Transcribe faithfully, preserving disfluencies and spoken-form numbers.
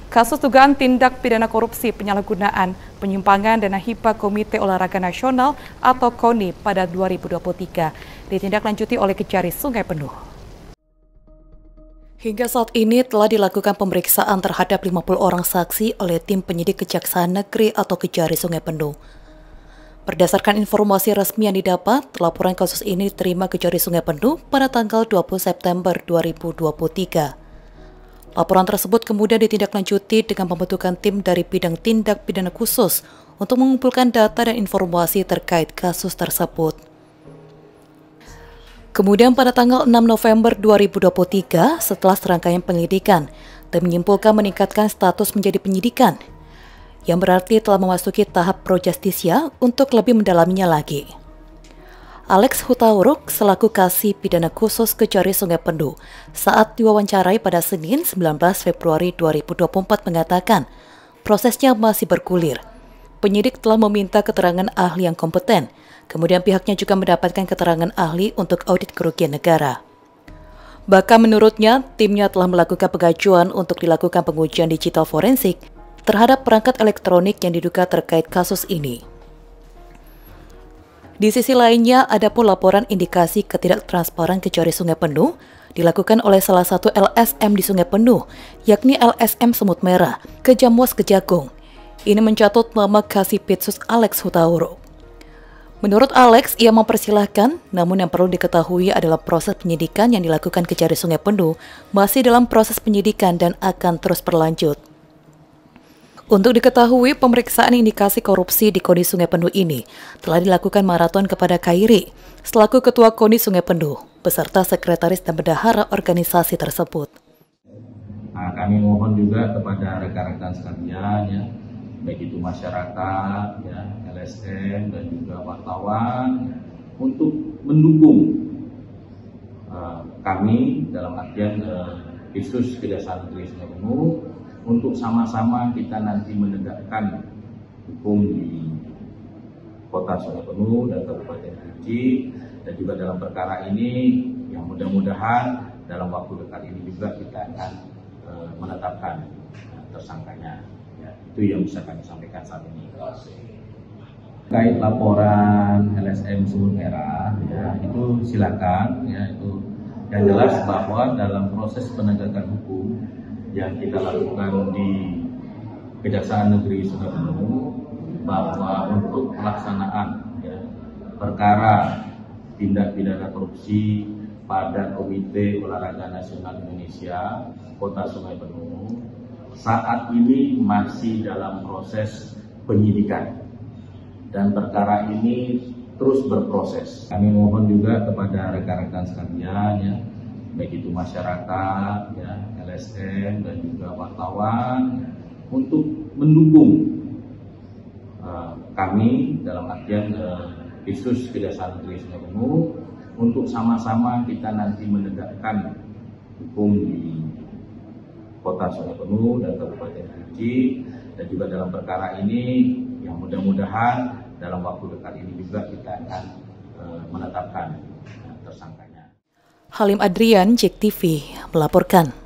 Kasus dugaan tindak pidana korupsi penyalahgunaan penyimpangan dana hibah Komite Olahraga Nasional atau KONI pada dua ribu dua puluh tiga ditindaklanjuti oleh Kejari Sungai Penuh. Hingga saat ini telah dilakukan pemeriksaan terhadap lima puluh orang saksi oleh tim penyidik Kejaksaan Negeri atau Kejari Sungai Penuh. Berdasarkan informasi resmi yang didapat, laporan kasus ini diterima Kejari Sungai Penuh pada tanggal dua puluh September dua ribu dua puluh tiga. Laporan tersebut kemudian ditindaklanjuti dengan pembentukan tim dari bidang tindak pidana khusus untuk mengumpulkan data dan informasi terkait kasus tersebut. Kemudian pada tanggal enam November dua ribu dua puluh tiga, setelah serangkaian penyelidikan, tim menyimpulkan meningkatkan status menjadi penyidikan, yang berarti telah memasuki tahap pro justisia untuk lebih mendalaminya lagi. Alex Hutauruk selaku Kasih Pidana Khusus Kejari Sungai Penuh saat diwawancarai pada Senin sembilan belas Februari dua ribu dua puluh empat mengatakan prosesnya masih bergulir. Penyidik telah meminta keterangan ahli yang kompeten, kemudian pihaknya juga mendapatkan keterangan ahli untuk audit kerugian negara. Bahkan menurutnya, timnya telah melakukan pengajuan untuk dilakukan pengujian digital forensik terhadap perangkat elektronik yang diduga terkait kasus ini. Di sisi lainnya, ada pun laporan indikasi ketidaktransparan Kejari Sungai Penuh dilakukan oleh salah satu L S M di Sungai Penuh, yakni L S M Semut Merah, Kejamuas Kejagung. Ini mencatut nama Kasipitsus Alex Hutauruk. Menurut Alex, ia mempersilahkan, namun yang perlu diketahui adalah proses penyidikan yang dilakukan Kejari Sungai Penuh masih dalam proses penyidikan dan akan terus berlanjut. Untuk diketahui, pemeriksaan indikasi korupsi di KONI Sungai Penuh ini telah dilakukan maraton kepada Khairi, selaku Ketua KONI Sungai Penuh, beserta Sekretaris dan Bendahara organisasi tersebut. Nah, kami mohon juga kepada rekan-rekan sekalian, ya, baik itu masyarakat, ya, L S M, dan juga wartawan, ya, untuk mendukung uh, kami dalam artian uh, khusus Kejaksaan Negeri Sungai Penuh, untuk sama-sama kita nanti menegakkan hukum di Kota Sungai Penuh dan Kabupaten Kerinci, dan juga dalam perkara ini yang mudah-mudahan dalam waktu dekat ini juga kita akan e, menetapkan e, tersangkanya. Ya, itu yang bisa kami sampaikan saat ini. Terkait laporan L S M Semut Merah, ya, itu silakan. Ya, itu yang jelas bahwa dalam proses penegakan hukum yang kita lakukan di Kejaksaan Negeri Sungai Penuh, bahwa untuk pelaksanaan, ya, perkara tindak pidana korupsi pada Komite Olahraga Nasional Indonesia Kota Sungai Penuh saat ini masih dalam proses penyidikan dan perkara ini terus berproses. Kami mohon juga kepada rekan-rekan sekalian, ya, baik itu masyarakat, ya, L S M, dan juga wartawan, untuk mendukung uh, kami dalam artian uh, khusus Kejaksaan Negeri Sungai Penuh, untuk sama-sama kita nanti menegakkan hukum di Kota Sungai Penuh dan Kabupaten Kerinci, dan juga dalam perkara ini yang mudah-mudahan dalam waktu dekat ini juga kita akan uh, menetapkan uh, tersangkanya. Halim Adrian, J E K T V, melaporkan.